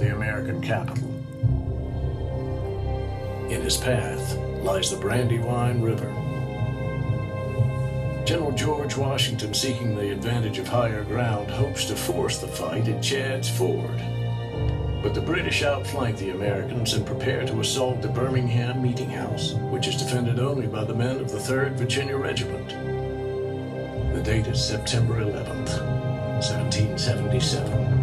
the American capital. In his path lies the Brandywine River. General George Washington, seeking the advantage of higher ground, hopes to force the fight at Chadds Ford. But the British outflank the Americans and prepare to assault the Birmingham Meeting House, which is defended only by the men of the 3rd Virginia Regiment. The date is September 11th, 1777.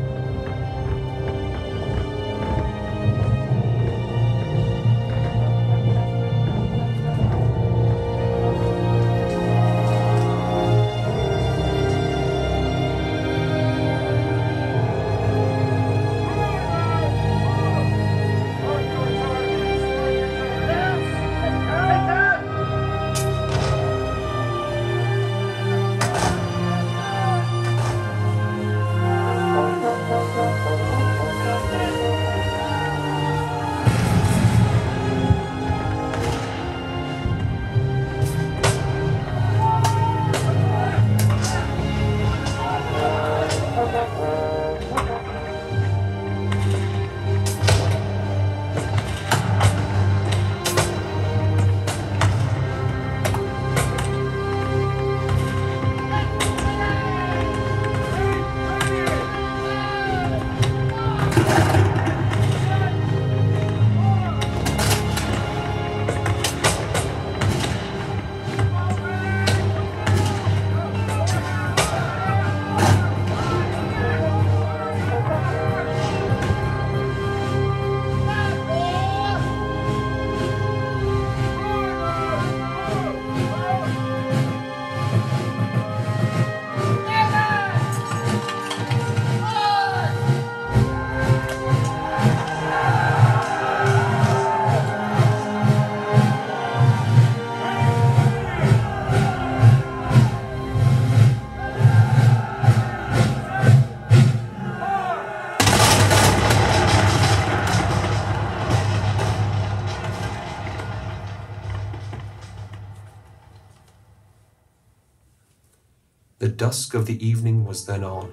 The dusk of the evening was then on.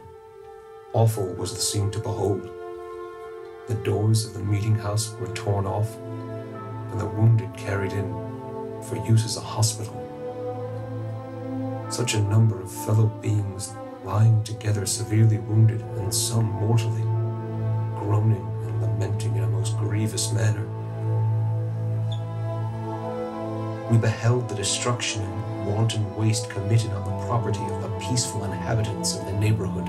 Awful was the scene to behold. The doors of the meeting house were torn off, and the wounded carried in for use as a hospital. Such a number of fellow beings lying together, severely wounded, and some mortally, groaning and lamenting in a most grievous manner. We beheld the destruction and wanton waste committed on the property of the peaceful inhabitants of the neighborhood.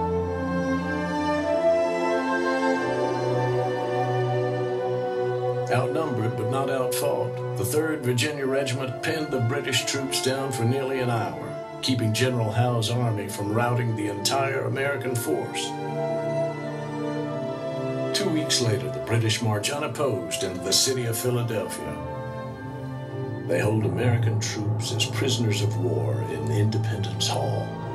Outnumbered but not outfought, the 3rd Virginia Regiment pinned the British troops down for nearly an hour, keeping General Howe's army from routing the entire American force. 2 weeks later, the British march unopposed into the city of Philadelphia. They hold American troops as prisoners of war in Independence Hall.